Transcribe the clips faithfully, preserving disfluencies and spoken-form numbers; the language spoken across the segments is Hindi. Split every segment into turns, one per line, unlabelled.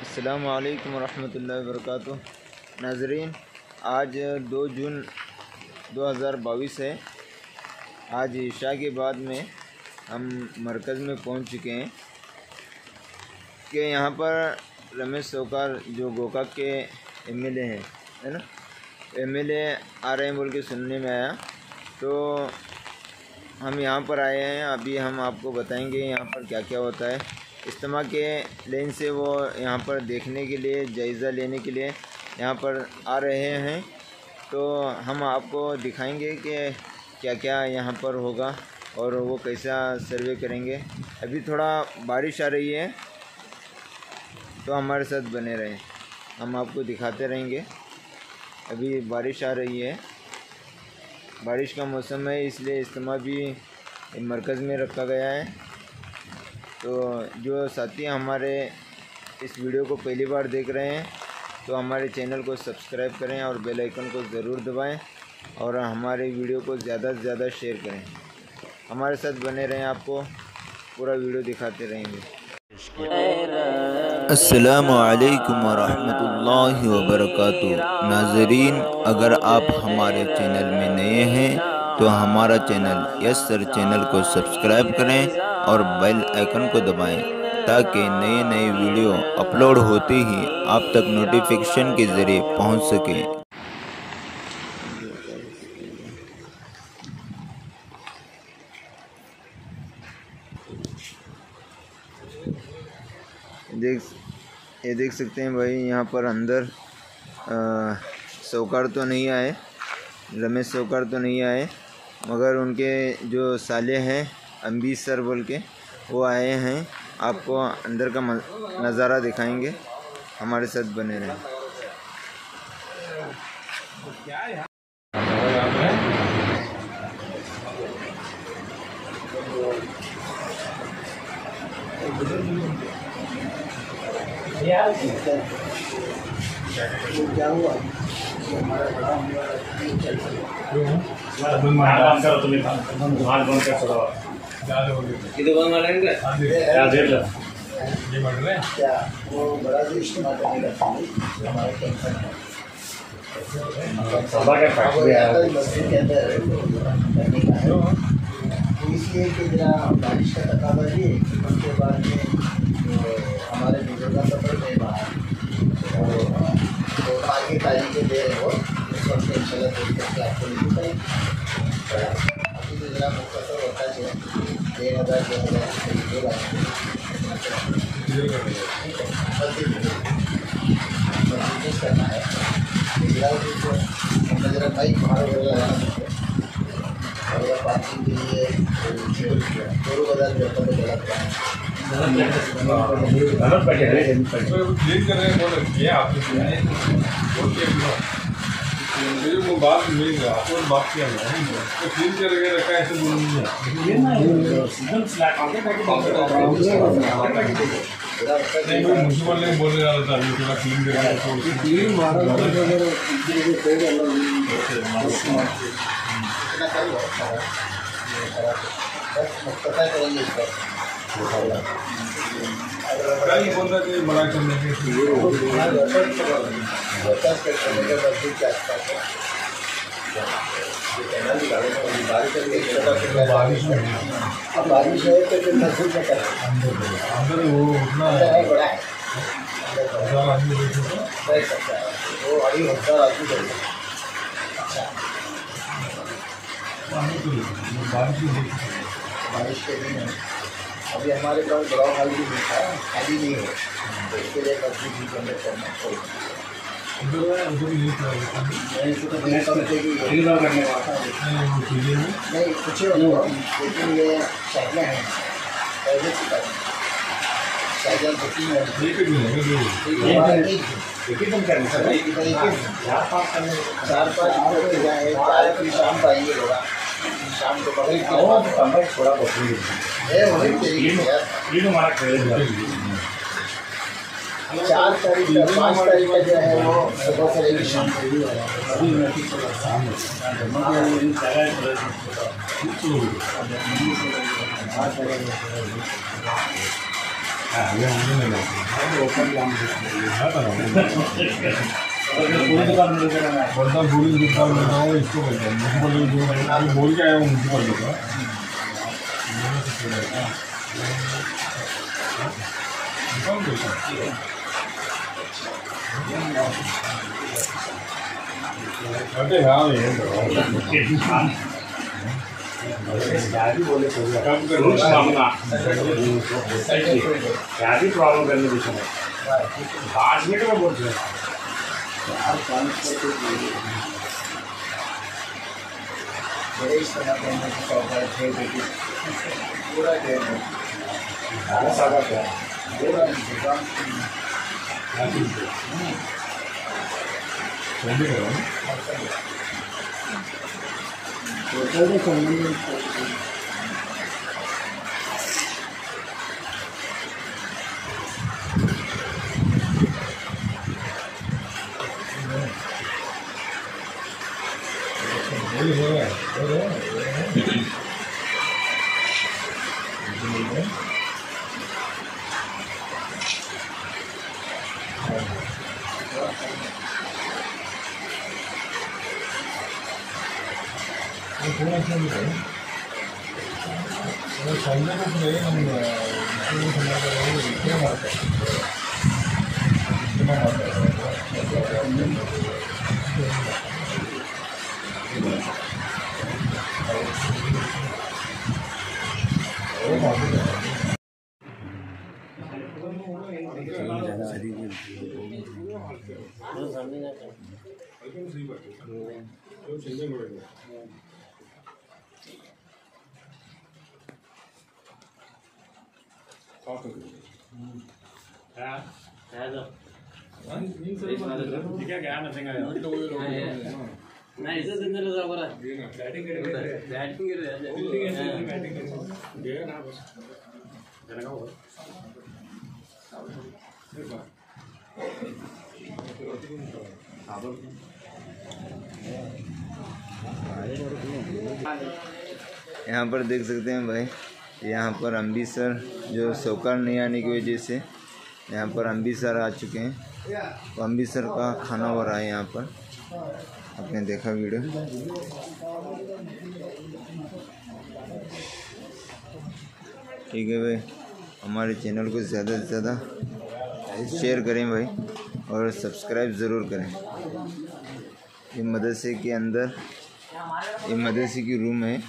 अस्सलामु अलैकुम वरहमतुल्लाहि वबरकातुहू। नाज़रीन, आज दो जून दो हज़ार बाईस है। आज ईशा के बाद में हम मरकज़ में पहुंच चुके हैं कि यहाँ पर रमेश सोकार जो गोकाक के एमएलए हैं, है ना, एमएलए आ रहे हैं बोल के सुनने में आया, तो हम यहाँ पर आए हैं। अभी हम आपको बताएंगे यहाँ पर क्या क्या होता है। इज्तिमा के लेन से वो यहाँ पर देखने के लिए, जायज़ा लेने के लिए यहाँ पर आ रहे हैं, तो हम आपको दिखाएंगे कि क्या क्या यहाँ पर होगा और वो कैसा सर्वे करेंगे। अभी थोड़ा बारिश आ रही है, तो हमारे साथ बने रहें, हम आपको दिखाते रहेंगे। अभी बारिश आ रही है, बारिश का मौसम है, इसलिए इज्तिमा भी मरकज़ में रखा गया है। तो जो साथी हमारे इस वीडियो को पहली बार देख रहे हैं, तो हमारे चैनल को सब्सक्राइब करें और बेल आइकन को ज़रूर दबाएं और हमारे वीडियो को ज़्यादा से ज़्यादा शेयर करें। हमारे साथ बने रहें, आपको पूरा वीडियो दिखाते रहेंगे।
अस्सलामु अलैकुम वरहमतुल्लाहि वबरकातुहू। नाज़रीन, अगर आप हमारे चैनल में नए हैं तो हमारा चैनल यस सर चैनल को सब्सक्राइब करें और बेल आइकन को दबाएं, ताकि नए नए वीडियो अपलोड होते ही आप तक नोटिफिकेशन के ज़रिए पहुंच सके।
देख ये देख सकते हैं भाई, यहाँ पर अंदर सोकार तो नहीं आए, रमेश सोकार तो नहीं आए, मगर उनके जो साले हैं अम्बी सर बोल के वो आए हैं। आपको अंदर का नज़ारा दिखाएंगे, हमारे साथ बने रहें। क्या हुआ?
ಇದು ಬಂದ್ ಮಾಡ್ರೆ
क्या वो बड़ा जो इस्तेमाल करने लगता है हमारे टेंशन है मस्जिद के अंदर करने का है, इसलिए कि जरा बारिश का तकाजा है। उसके बाद में हमारे बुजुर्ग का सफर में बाहर तो आगे तारीखें दे रहे हो, उस वक्त इंशाल्लाह देख करके आपको नहीं बताएंगे। अभी तो जरा मुख्तर होता है, डेढ़ हज़ार दो हज़ार करना है। जरा बाइक बाहर लगाना है और पार्किंग के लिए दो हज़ार रुपये तो लगता है।
क्लीन कर रहे हैं बोल रहे आपको बात मिल रहा आपको बात किया तो क्लीन करके रखा ऐसे बोलूँगा म्यूनसिपल ने बोल रहा था अभी थोड़ा क्लीन करके बोल रहा कि बड़ा करने के बारिश में
बारिश है तो फिर मस्जिद में करें
अंदर वो उतना
बड़ा है,
हजार आदमी
देख सकता है वो अभी हजार आदमी कर सकता है।
बारिश में
बारिश के दिन है, अभी हमारे पास बड़ा हाल भी नहीं था, खाली नहीं है, तो इसके लिए मस्जिद भी बंद करना चाहिए। नहीं कुछ ही नहीं हुआ, लेकिन ये शादियाँ हैं पहले की बात, शादियाँ बुकिंग है चार पाँच जाए, चार की शाम पाएंगे लोग, शाम को बगल थोड़ा बहुत चार तारीख का पाँच तारीख का जो है वो सुबह से लेकर शाम को
बंदा पूरी दुकान में जाओ इसको बोलते हैं म्यूनसिपल अभी बोल के आया हूँ म्यूनसिपल का अरे हाँ ये
क्या भी प्रॉब्लम करने विषय में पाँच मिनट में बोल रहे
नहीं इसे दिन लगा बरा बैटिंग बैटिंग
यहाँ पर देख सकते हैं भाई, यहाँ पर अम्बी सर जो सौकार नहीं आने की वजह से यहाँ पर अम्बी सर आ चुके हैं। तो अम्बी सर का खाना हो रहा है यहाँ पर, आपने देखा वीडियो। ठीक है भाई, हमारे चैनल को ज़्यादा से ज़्यादा शेयर करें भाई और सब्सक्राइब ज़रूर करें। ये मदरसे के अंदर, ये मदरसे की रूम है।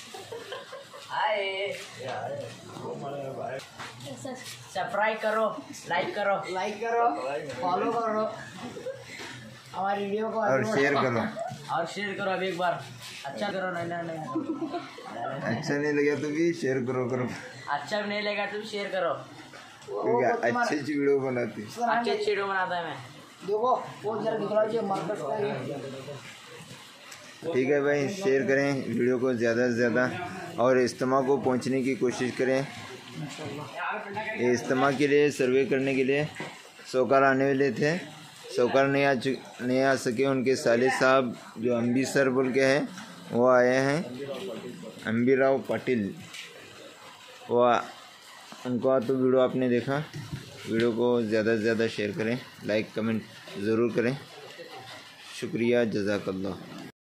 सब्सक्राइब करो, लाइक करो, लाइक करो, फॉलो करो हमारी वीडियो को
और शेयर करो
और शेयर करो। अभी एक बार अच्छा करो, नहीं नहीं नहीं
अच्छा नहीं लगा तो भी शेयर करो करो
अच्छा नहीं लगा तो भी शेयर करो,
क्योंकि अच्छी अच्छी वीडियो बनाती है,
अच्छी अच्छी वीडियो बनाता है मैं। देखो वो जरा दिखला चाहिए मार्केट का।
ठीक है भाई, शेयर करें वीडियो को ज़्यादा से ज़्यादा और इज्तिमा को पहुंचने की कोशिश करें। ये इज्तिमा के लिए सर्वे करने के लिए सौकार आने वाले थे, सौकार नहीं आ नहीं आ सके। उनके साले साहब जो अम्बी सर बोल के हैं वो आए हैं, अम्बी राव पाटिल वो आ, उनका तो वीडियो आपने देखा। वीडियो को ज़्यादा से ज़्यादा शेयर करें, लाइक कमेंट ज़रूर करें। शुक्रिया, जज़ाकल्लाह।